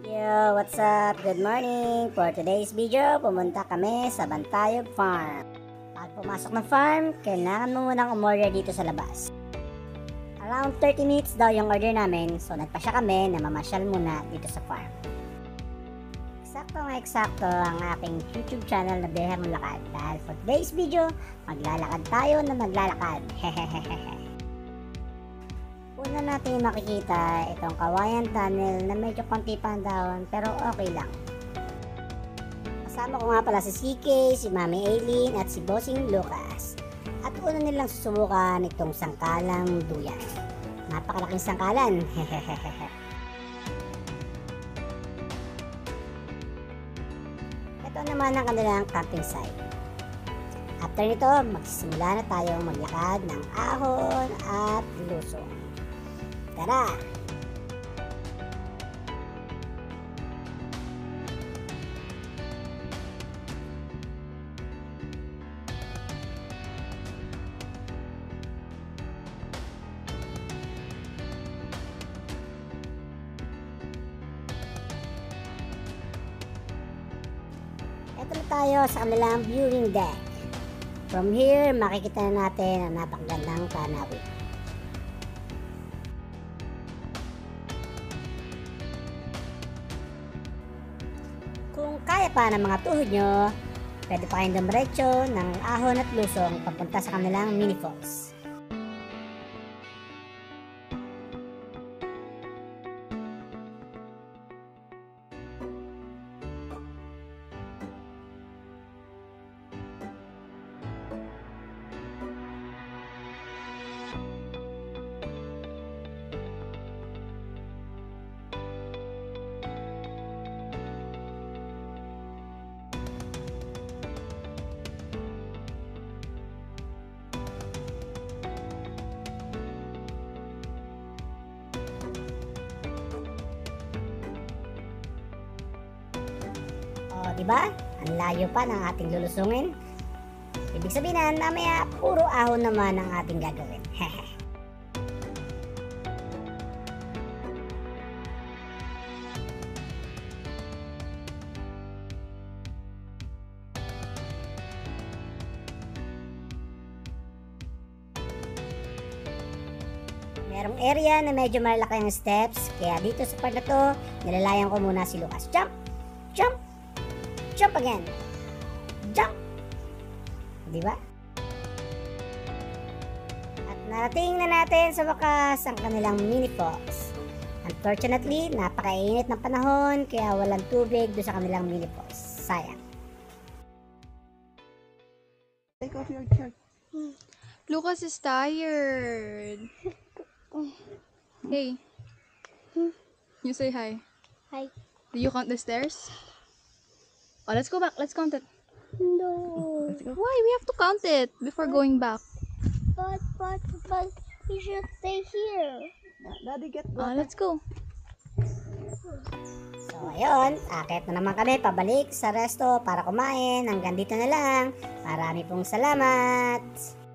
Yo, what's up? Good morning! For today's video, pumunta kami sa Bantayog Farm. Pag pumasok ng farm, kailangan mo munang umorder dito sa labas. Around 30 minutes daw yung order namin, so nagpasya kami na mamasyal muna dito sa farm. Eksakto ang aking YouTube channel na Biyaherong Lakad. Dahil for today's video, maglalakad tayo na maglalakad. Hehehehe. Una natin makikita itong kawayan tunnel na medyo konti pang dahon pero okay lang. Kasama ko nga pala si CK, si Mami Aileen at si Bossing Lucas. At una nilang susubukan itong sangkalang duyan. Napakalaking sangkalan. Ito naman ang kanilang camping site. After nito, magsisimula na tayong maglakad ng ahon at lusong. Tara! Ito na tayo sa kanilang viewing deck. From here, makikita na natin ang napakagandang tanawin. Kung kaya pa ng mga tuhod nyo, pwede pa kayong dumiretso ng ahon at lusong papunta sa kanilang mini falls. Diba? Ang layo pa ng ating lulusungin. Ibig sabihin na mamaya puro ahon naman ang ating gagawin. Merong area na medyo malaki ang steps, kaya dito sa part na to, nilalayan ko muna si Lucas. Jump! Jump! Jump again. Jump. Diba? At narating na natin sa wakas ang kanilang mini falls. Unfortunately, napakainit ng panahon kaya walang tubig doon sa kanilang mini falls. Sayang. Take off your shirt. Lucas is tired. Hey. You say hi. Hi. Do you count the stairs? Oh, let's go back. Let's count it. No. Why? We have to count it before going back. But we should stay here. Daddy, get water. Let's go. So ayun, akit na naman kami pabalik sa resto para kumain. Hanggang dito na lang. Marami pong salamat.